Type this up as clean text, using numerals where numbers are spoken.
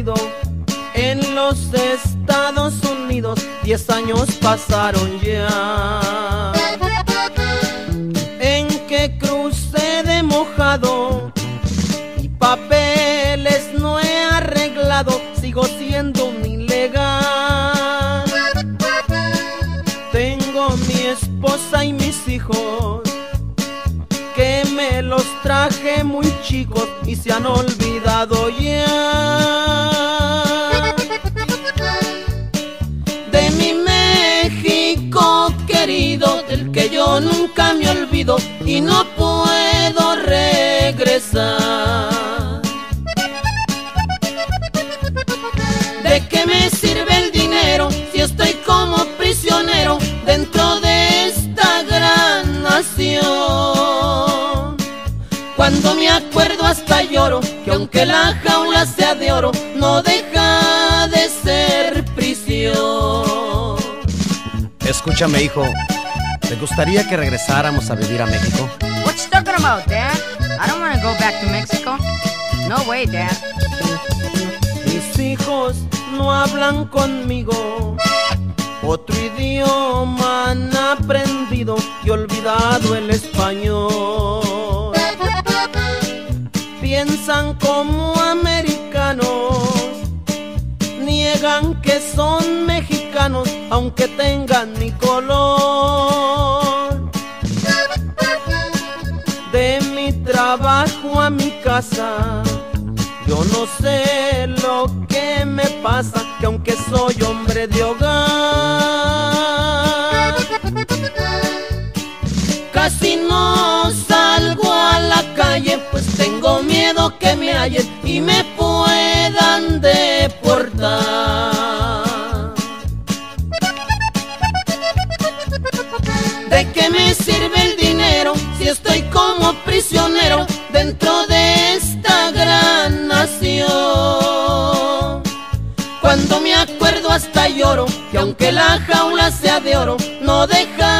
perdido en los Estados Unidos. 10 años pasaron ya, en que crucé de mojado y papeles no he arreglado. Sigo siendo un ilegal. Tengo mi esposa y mis hijos, que me los traje muy chicos y se han olvidado ya de mi México querido, del que yo nunca me olvido y no puedo regresar. ¿De qué me sirve el dinero si estoy como prisionero dentro de esta gran nación? Cuando me acuerdo hasta lloro, que aunque la jaula sea de oro, no deja de ser prisión. Escúchame, hijo, ¿te gustaría que regresáramos a vivir a México? What you talking about, Dad? I don't want to go back to Mexico. No way, Dad. Mis hijos no hablan conmigo, otro idioma han aprendido y olvidado el español. Piensan como americanos, niegan que son mexicanos, aunque tengan mi color. De mi trabajo a mi casa, yo no sé lo que me pasa, que aunque soy hombre de hogar, casi no salgo a la calle, pues tengo miedo que me hallen y me puedan deportar. ¿De qué me sirve el dinero si estoy como prisionero dentro de esta gran nación? Cuando me acuerdo hasta lloro, que aunque la jaula sea de oro, no deja